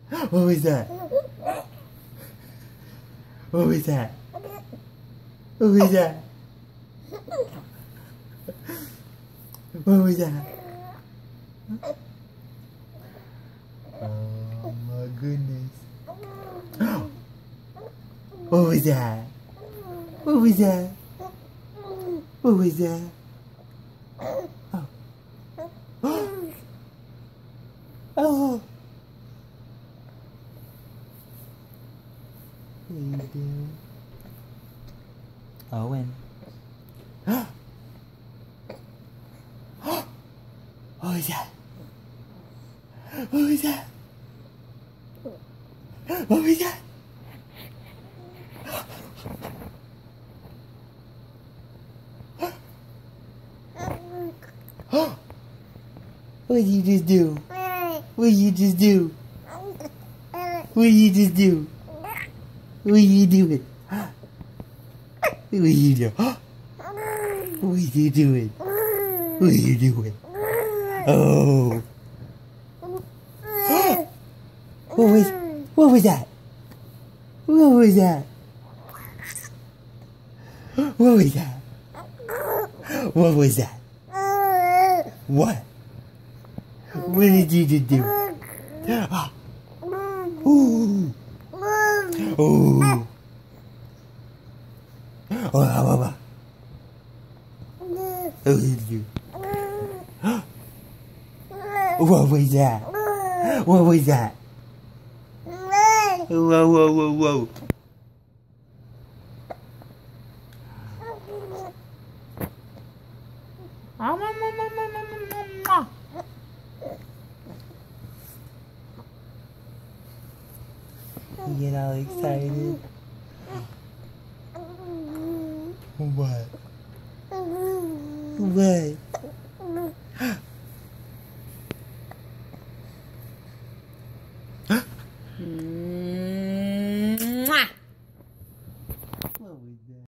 What was that? What was that? What was that? What was that? Oh my goodness. What was that? What was that? What was that? Oh. Oh. What are you doing? Owen. What was that? What was that? What was that? What did you just do? What did you just do? What did you just do? What are you doing? What are you doing? What are you doing? What are you doing? Oh. What was that? What was that? What was that? What was that? What? What did you just do? Ooh. Ooh. Oh, what was that? What was that? Whoa, whoa, whoa, whoa. You get all excited? What?